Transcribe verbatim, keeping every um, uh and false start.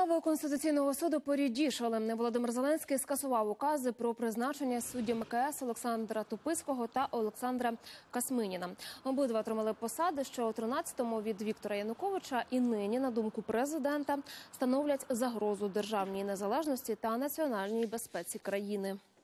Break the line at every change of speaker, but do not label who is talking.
Справу Конституційного суду порідішали. Володимир Зеленський скасував укази про призначення суддів МКС Олександра Тупицького та Олександра Касминіна. Обидва отримали посади, що у тринадцятому від Віктора Януковича і нині, на думку президента, становлять загрозу державній незалежності та національній безпеці країни.